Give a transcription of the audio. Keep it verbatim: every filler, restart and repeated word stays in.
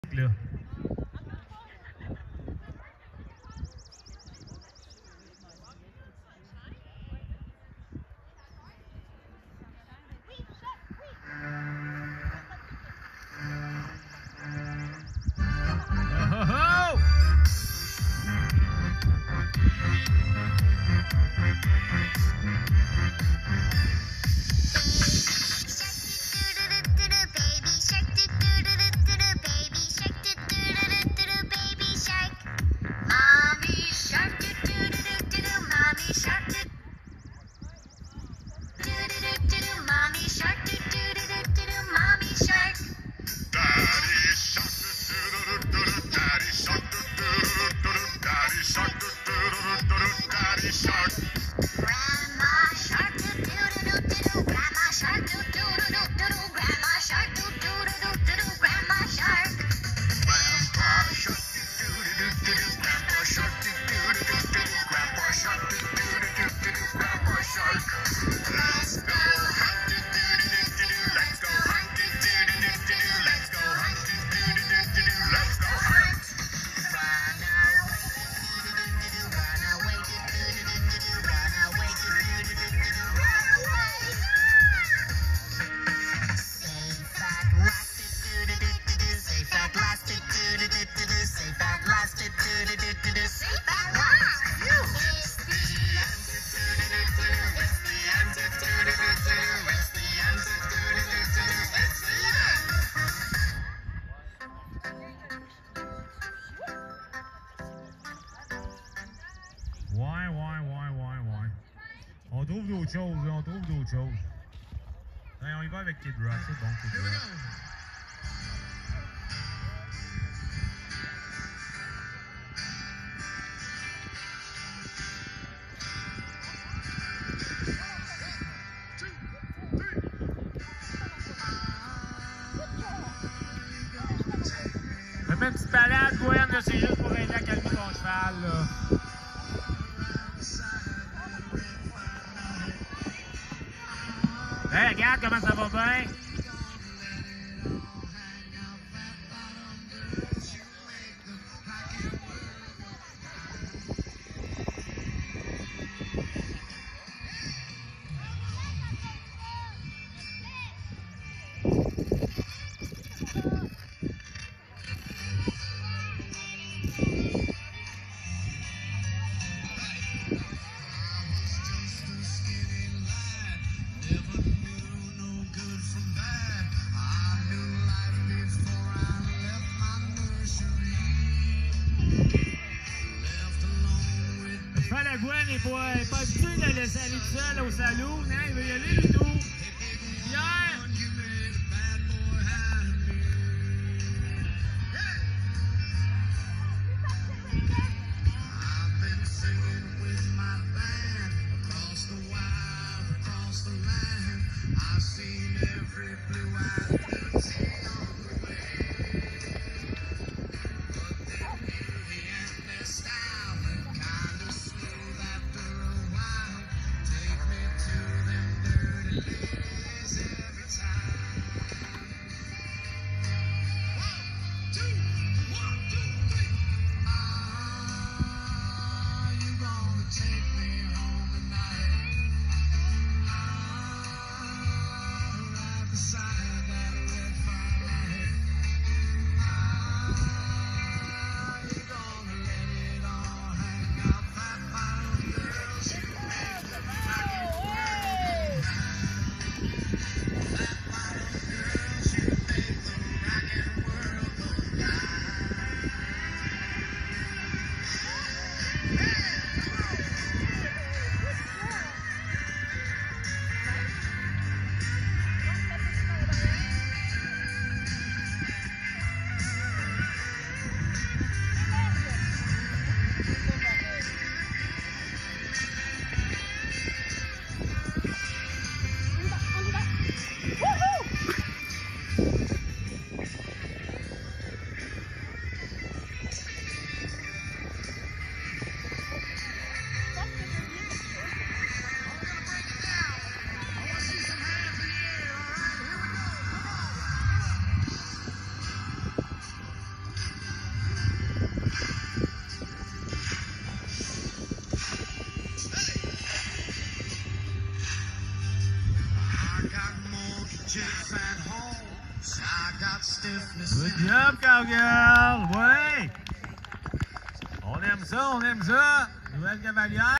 là. Ouais, ouais, ouais, ouais, ouais. On trouve d'autres choses, là, on trouve d'autres choses. Hey, on y va avec Kid Rock, c'est bon, Kid Rock. Fais une petite balade, Gwen, là, c'est juste pour aider à calmer ton cheval, là. Hey, regarde comment ça va bien! La Gwen n'est pas, pas habituée de la laisser aller tout seul au saloon, hein? Il veut y aller, Ludo. Pierre! Good job, cowgirl! Ouais! On aime ça, on aime ça! Nouvelle cavalière!